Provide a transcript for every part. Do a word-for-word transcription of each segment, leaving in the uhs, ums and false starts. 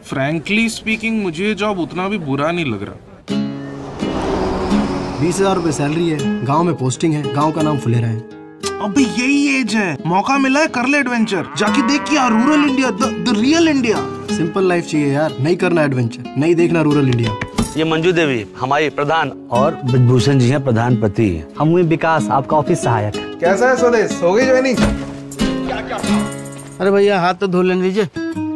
Frankly speaking मुझे job उतना भी बुरा नहीं लग रहा। बीस हजार रुपए सैलरी है, गांव में पोस्टिंग है, गांव का नाम फुलेरा है। अबे यही एज है, मौका मिला है, कर ले एडवेंचर, जाके देख यार rural India, the real India. Simple life चाहिए यार, नहीं करना एडवेंचर, नहीं देखना रूरल इंडिया। ये मंजू देवी हमारी प्रधान और ब्रजभूषण जी हैं प्रधान पति। हम हुए विकास, आपका ऑफिस सहायक। कैसा है स्वदेश, हो गई ज्वाइनिंग? अरे भैया हाथ तो धो लेने दीजिए।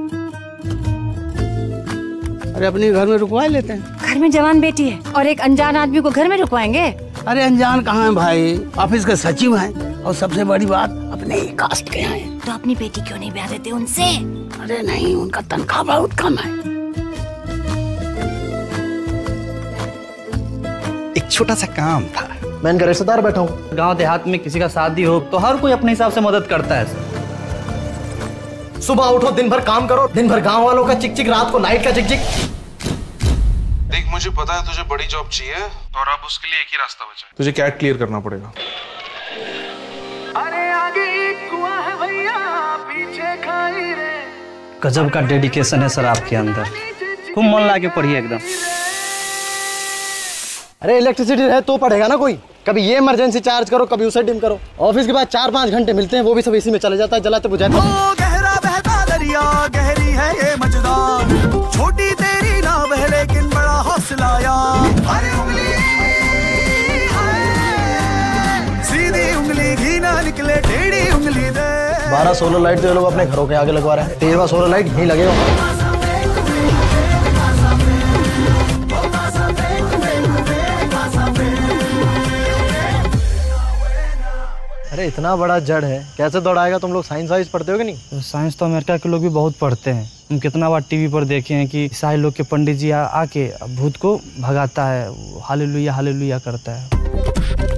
अरे अपने घर में रुकवा लेते हैं। घर में जवान बेटी है और एक अनजान आदमी को घर में रुकवाएंगे? अरे अनजान कहाँ है भाई, ऑफिस के सचिव हैं और सबसे बड़ी बात अपने ही कास्ट के हैं। तो अपनी बेटी क्यों नहीं ब्याह देते उनसे? अरे नहीं, उनका तनख्वाह बहुत कम है। एक छोटा सा काम था। मैं इनका रिश्तेदार बैठा हूँ। गांव देहात में किसी का शादी हो तो हर कोई अपने हिसाब से मदद करता है सर। सुबह उठो, दिन भर काम करो, दिन भर गांव वालों का चिक चिक, रात को लाइट का चिक चिक। देख मुझे पता है तुझे बड़ी जॉब चाहिए और अब उसके लिए एक ही रास्ता बचा है, तुझे कैट क्लियर करना पड़ेगा। अरे आगे एक कुआं है भैया, पीछे खाई रे। गजब का डेडिकेशन है सर आपके अंदर, खूब मन लगा के पढ़िए एकदम। अरे इलेक्ट्रिसिटी है तो पढ़ेगा ना कोई, कभी ये इमरजेंसी चार्ज करो, कभी उसे डिम करो। ऑफिस के बाद चार पाँच घंटे मिलते हैं, वो भी सब इसी में चले जाता है, जलाते बुझाते। ओ गहरा बहता दरिया, गहरी है ये मझदार, छोटी तेरी नाव है लेकिन बड़ा हौसला यार। अरे उंगली सीधी उंगली घी ना निकले, टेढ़ी उंगली दे। बारह सोलर लाइट तो ये लोग अपने घरों के आगे लगवा रहे हैं, तेरहवां सोलर लाइट यहीं लगेगा। अरे इतना बड़ा जड़ है, कैसे दौड़ाएगा? तुम लोग साइंस वाइंस पढ़ते हो कि नहीं? तो साइंस तो अमेरिका के लोग भी बहुत पढ़ते हैं। हम कितना बार टीवी पर देखे हैं कि ईसाई लोग के पंडित जी आके भूत को भगाता है, हालेलुया हालेलुया करता है।